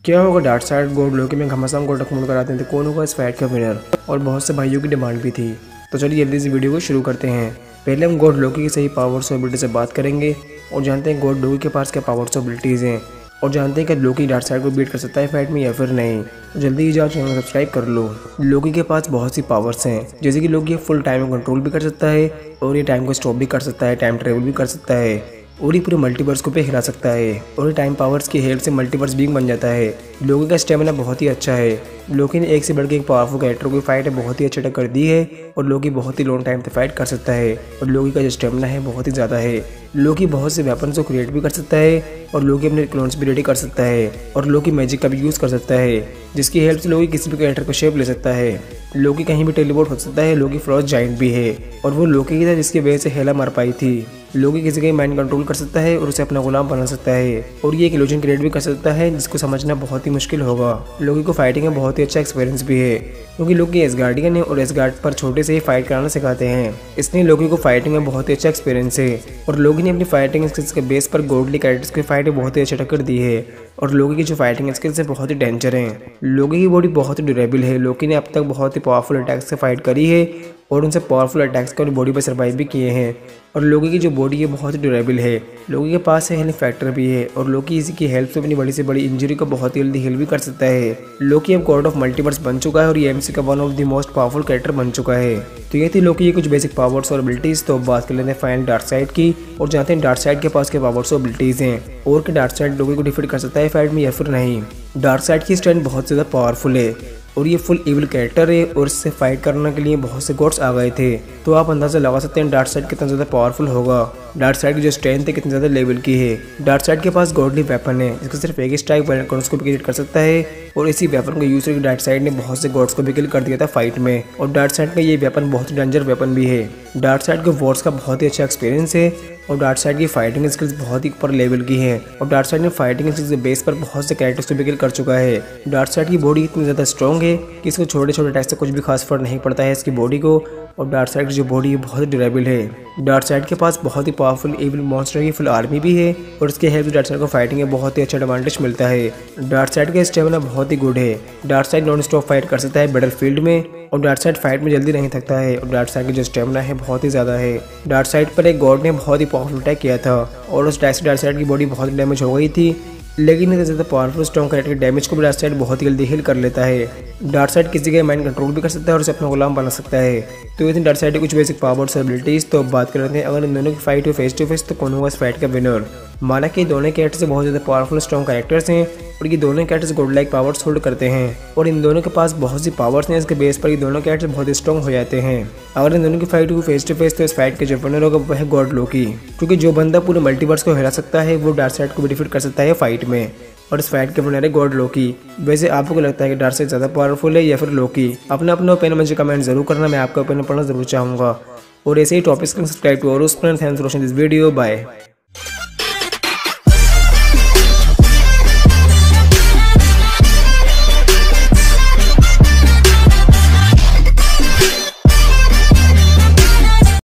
क्या होगा dark side God लोकी में घमासान को टकमुड़ कराते थे, कौन होगा इस फाइट का विनर। और बहुत से भाइयों की डिमांड भी थी। तो चलिए जल्दी से वीडियो को शुरू करते हैं। पहले हम गॉड लोकी की सही पावर्स और एबिलिटी से बात करेंगे और जानते हैं गॉड लोकी के पास क्या पावर्स और एबिलिटीज़ हैं और जानते हैं कि लोकी डार्कसाइड को बीट कर सकता है फाइट में या फिर नहीं। तो जल्दी ही जाओ चैनल सब्सक्राइब कर लो। लोकी के पास बहुत सी पावर्स हैं, जैसे कि लोकी फुल टाइम को कंट्रोल भी कर सकता है और ये टाइम को स्टॉप भी कर सकता है, टाइम ट्रेवल भी कर सकता है और ये पूरे मल्टीवर्स को पे हिला सकता है और ये टाइम पावर्स की हेल्प से मल्टीवर्स बीइंग बन जाता है। लोकी का स्टेमिना बहुत ही अच्छा है। लोकी ने एक से बढ़ के एक पावरफुल कैरेक्टर को फाइट है बहुत ही अच्छी टक्कर दी है और लोकी बहुत ही लॉन्ग टाइम तक फाइट कर सकता है और लोकी का जो स्टेमिना है बहुत ही ज़्यादा है। लोकी बहुत से वेपन्स को क्रिएट भी कर सकता है और लोकी अपने क्लोन्स भी रेडी कर सकता है और लोकी मैजिक का भी यूज़ कर सकता है, जिसकी हेल्प से लोकी किसी भी कैरेक्टर को शेप ले सकता है। लोकी कहीं भी टेलीपोर्ट हो सकता है। लोकी फ्रॉस्ट जाइंट भी है और वो लोकी की था जिसकी वजह से हेला मर पाई थी। लोकी किसी का माइंड कंट्रोल कर सकता है और उसे अपना गुलाम बना सकता है और ये एक इल्यूजन क्रिएट भी कर सकता है जिसको समझना बहुत ही मुश्किल होगा। लोकी को फाइटिंग में बहुत ही अच्छा एक्सपीरियंस भी है क्योंकि लोकी एसगार्डियन है और एसगार्ड पर छोटे से ही फाइट कराना सिखाते हैं, इसलिए लोकी को फाइटिंग में बहुत ही अच्छा एक्सपीरियंस है। और लोकी ने अपनी फाइटिंग स्किल्स के बेस पर गॉडली कैरेक्टर्स की फाइट में बहुत ही अच्छा टक्कर दी है और लोकी की जो फाइटिंग स्किल्स है बहुत ही डेंजर हैं। लोकी की बॉडी बहुत ही ड्यूरेबल है। लोकी ने अब तक बहुत ही पावरफुल अटैक्स से फाइट करी है और उनसे पावरफुल अटैक्स को बॉडी पर सर्वाइव भी किए हैं और लोकी की जो बॉडी है बहुत ही ड्यूरेबल है। लोकी के पास है हीलिंग फैक्टर भी है और लोकी इसी की हेल्प से अपनी बड़ी से बड़ी इंजरी को बहुत ही जल्दी हील भी कर सकता है। लोकी अब गॉड ऑफ मल्टीवर्स बन चुका है और ये एमसी का one of the most powerful character बन चुका है। तो ये थी लोकी की कुछ बेसिक पावर्स और एबिलिटीज। तो बात कर लेते हैं फाइनल डार्कसाइड की और जानते हैं डार्कसाइड के पास क्या पावर्स और एबिलिटीज हैं और कि डार्कसाइड लोकी को डिफीट कर सकता है फाइट में या फिर नहीं। डार्कसाइड की स्ट्रेंथ बहुत ज़्यादा पावरफुल है और ये फुल इविल कैरेक्टर है और इससे फाइट करने के लिए बहुत से गॉड्स आ गए थे। तो आप अंदाजा लगा सकते हैं डार्कसाइड कितना ज़्यादा पावरफुल होगा। डार्कसाइड की जो स्ट्रेंथ है कितनी ज़्यादा लेवल की है। डार्कसाइड के पास गॉडली वेपन है जिसको सिर्फ एक स्ट्राइक बैलेंस को भी क्रिएट कर सकता है और इसी वेपन को यूज करके डार्कसाइड ने बहुत से गॉड्स को भी किल कर दिया था फाइट में और डार्कसाइड का ये वेपन बहुत ही डेंजर वेपन भी है। डार्कसाइड को वॉर्स का बहुत ही अच्छा एक्सपीरियंस है और डार्कसाइड की फाइटिंग स्किल्स बहुत ही ऊपर लेवल की है और डार्कसाइड ने फाइटिंग स्किल्स के बेस पर बहुत से कैरेक्टर्स को भी किल कर चुका है। डार्कसाइड की बॉडी इतनी ज़्यादा स्ट्रॉन्ग है कि इसको छोटे छोटे अटैक से कुछ भी खास फर्क नहीं पड़ता है इसकी बॉडी को और डार्कसाइड की जो बॉडी है बहुत ही ड्यूरेबल है। डार्कसाइड के पास बहुत ही पावरफुल इविल मॉन्स्टर की फुल आर्मी भी है और इसके हेल्प से डार्कसाइड को फाइटिंग में बहुत ही अच्छा एडवांटेज मिलता है। डार्कसाइड का स्टेमिना बहुत ही गुड है। डार्कसाइड नॉन स्टॉप फाइट कर सकता है बैटलफील्ड में और डार्कसाइड फाइट में जल्दी नहीं थकता है और डार्कसाइड की जो स्टेमिना है बहुत ही ज़्यादा है। डार्कसाइड पर एक गॉड ने बहुत ही पावरफुल अटैक किया था और उस अटैक से डार्कसाइड की बॉडी बहुत डैमेज हो गई थी, लेकिन इतने ज़्यादा पावरफुल स्ट्रॉन्ग कैरेक्टर के डैमेज को भी डार्कसाइड बहुत ही जल्दी हील कर लेता है। डार्कसाइड किसी का माइंड कंट्रोल भी कर सकता है और उसे अपना गुलाम बना सकता है। तो इतनी डार्कसाइड की कुछ बेसिक पावर्स और एबिलिटीज। तो अब बात कर लेते हैं अगर इन दोनों की फाइट हो फेस टू फेस तो कौन होगा इस फाइट का विनर। माना कि दोनों कैरेक्टर्स बहुत ज़्यादा पावरफुल स्ट्रॉन्ग कैरेक्टर्स हैं और ये दोनों characters god like powers hold करते हैं और इन दोनों के पास बहुत सी पावर्स हैं। इसके बेस पर ये दोनों कैरेक्टर्स बहुत स्ट्रॉन्ग हो जाते हैं। अगर इन दोनों की फाइट हो फेस टू फेस तो इस फाइट के जो विनर होगा वह है गॉड लोकी, क्योंकि जो बंदा पूरे मल्टीवर्स को हिला सकता है वो डार्कसाइड को भी डिफीट कर सकता है फाइट में और इस फाइट के विनर है गॉड लोकी। वैसे आपको क्या लगता है कि डार्कसाइड ज़्यादा पावरफुल है या फिर लोकी? अपना ओपिनियन मुझे कमेंट जरूर करना, मैं आपका ओपिनियन पढ़ना जरूर चाहूँगा और ऐसे ही टॉपिक्स को सब्सक्राइब टू और उस पर thanks for watching this video. Bye.